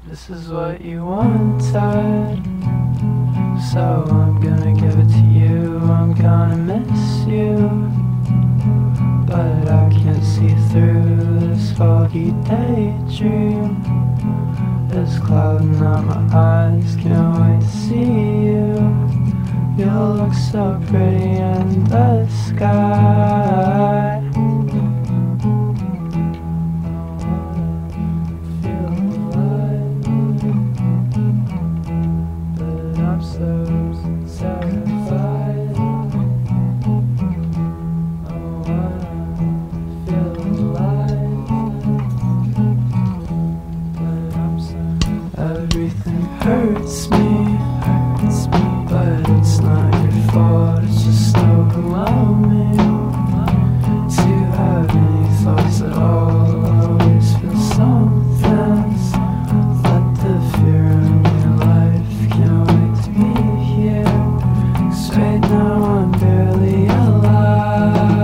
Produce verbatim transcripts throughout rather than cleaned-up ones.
This is what you wanted, so I'm gonna give it to you. I'm gonna miss you, but I can't see through this foggy daydream. It's clouding out my eyes, can't wait to see you. You look so pretty in the sky. Everything hurts me, hurts me, but it's not your fault, it's just overwhelming to have any thoughts at all. Always feel something. Let the fear in your life, can't wait to be here, 'cause right now I'm barely alive.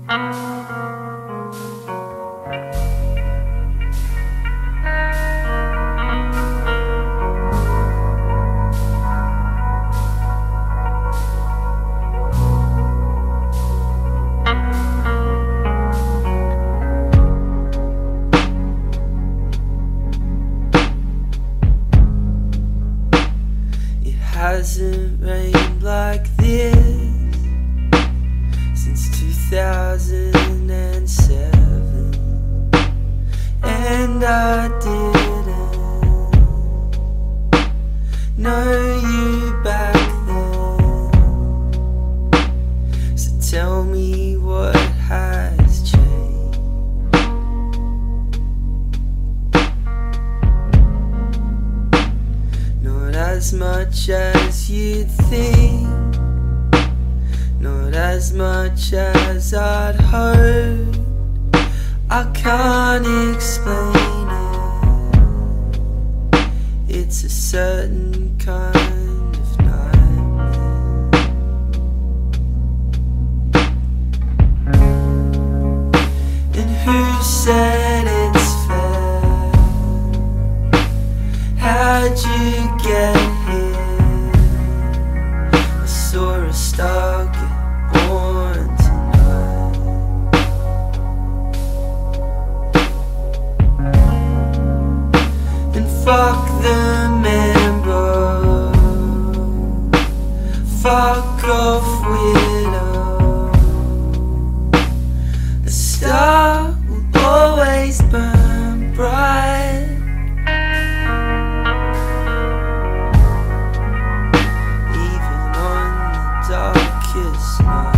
Hasn't rained like this since two thousand seven, and I didn't know you back then. So tell me what has changed. Not as much as you'd think, not as much as I'd hoped. I can't explain it. It's a certain kind of nightmare. And who said it's fair? How'd you get here? I saw a star get born tonight. And fuck the man, bro. Fuck off, widow. The star will always burn bright. Darkest night.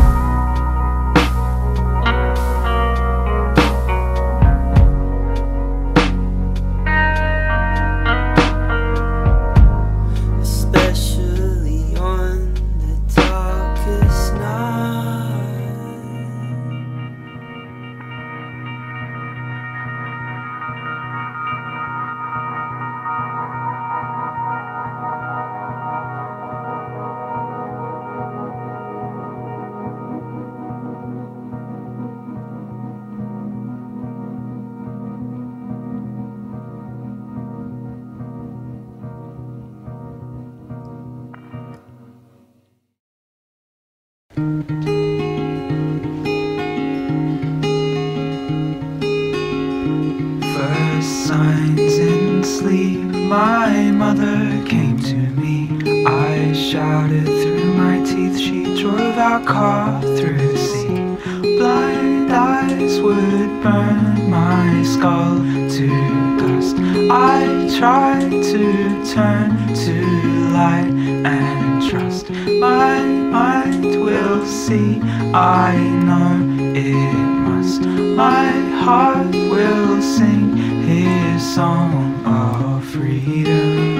Especially on the darkest night. First signs in sleep, my mother came to me. I shouted through my teeth, she drove our car through the sea. Blind eyes would burn my skull to dust. I tried to turn to light and trust. My mind will see, I know it must. My heart will sing his song of freedom.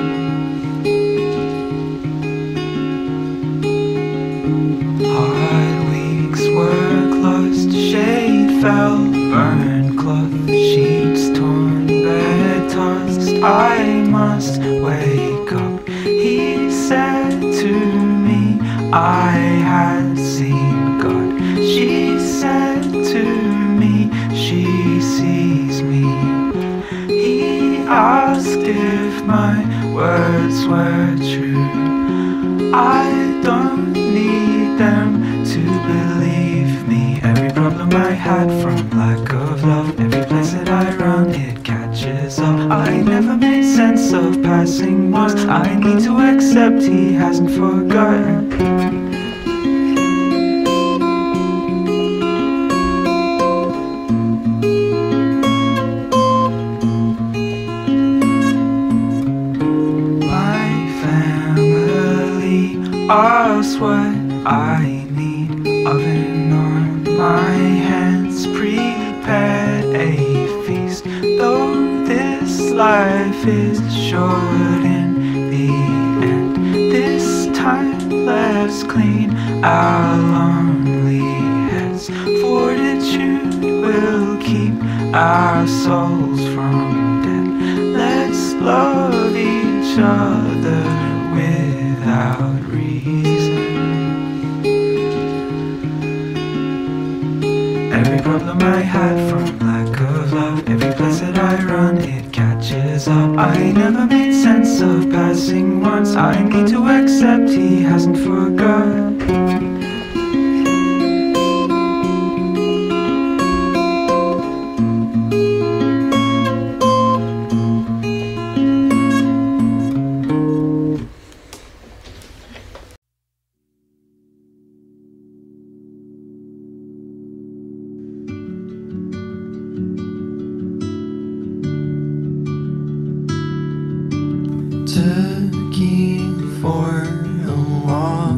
Hard weeks were closed, shade fell, burned cloth, sheets torn, bed tossed. I must wake up, he said to me. I had seen God. She said to me, she sees me. He asked if my words were true. I don't need them to believe me. Every problem I had from lack of love, every place that I run, it catches up. I never made sense of passing marks. I need to accept he hasn't forgotten. Ask what I need, oven on my hands, prepared a feast. Though this life is short in the end, this time let's clean our lonely heads. Fortitude will keep our souls from death. Let's love each other without reason. Every problem I had from lack of love. Every place that I run, it catches up. I never made sense of passing once. I need to accept he hasn't forgot. Taking for a walk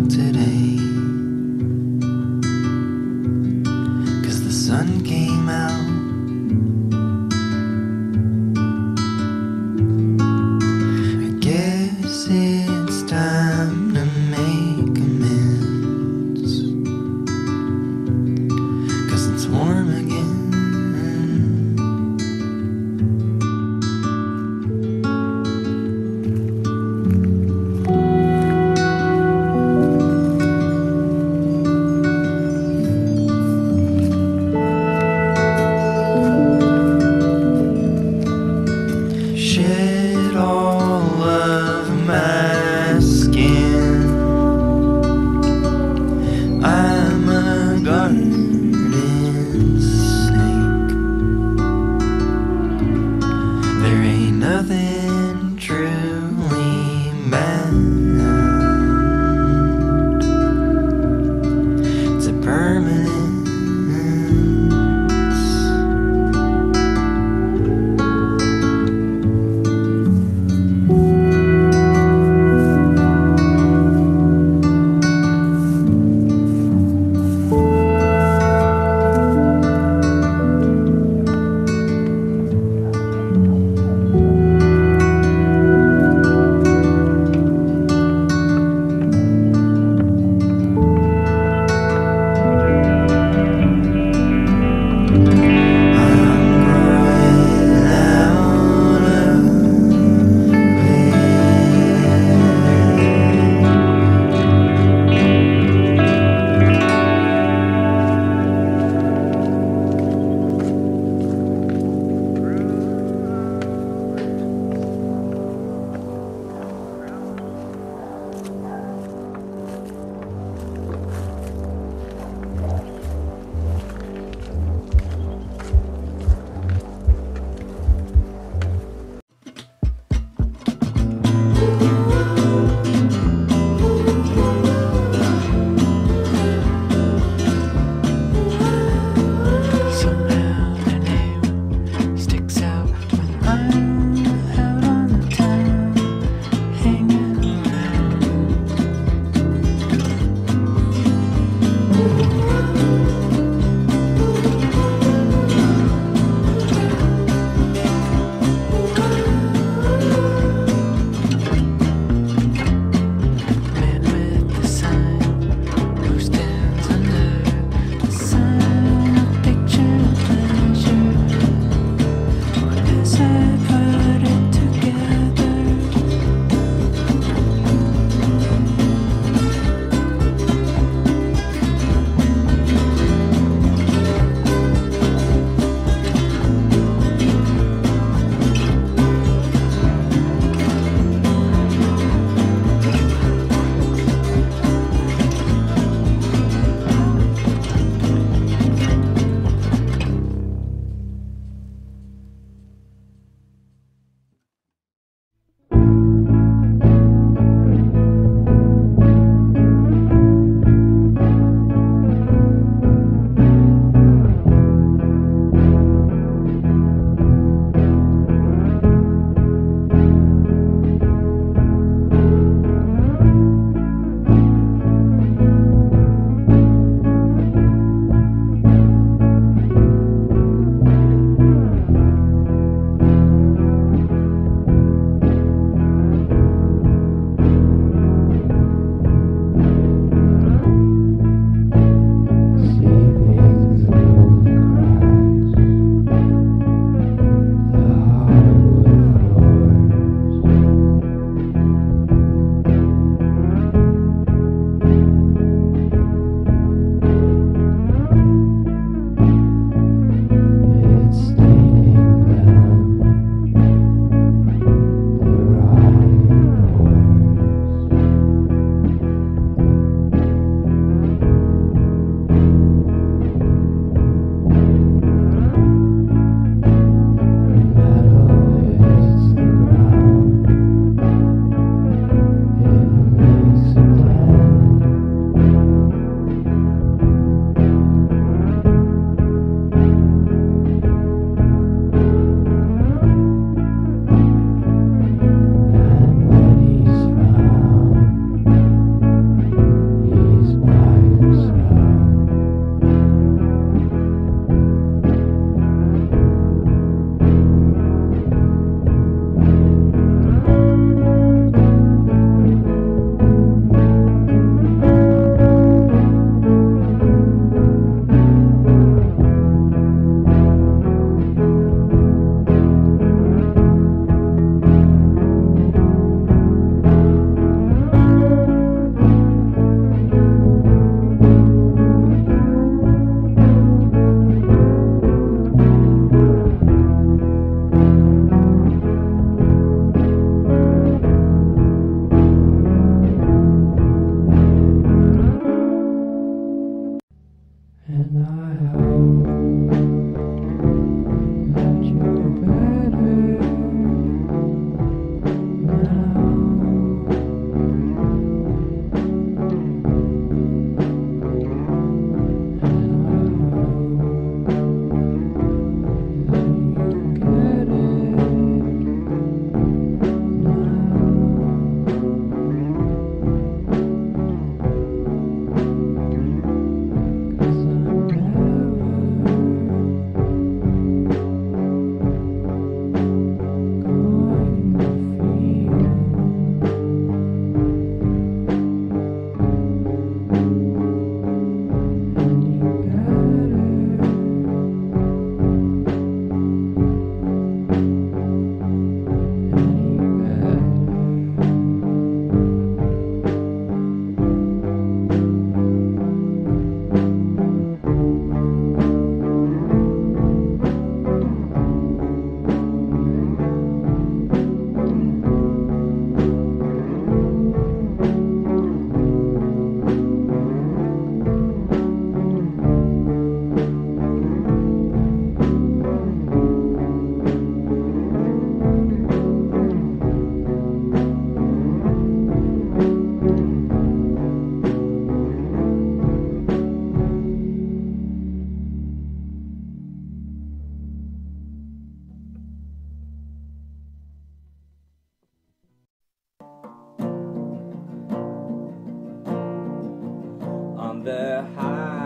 the high.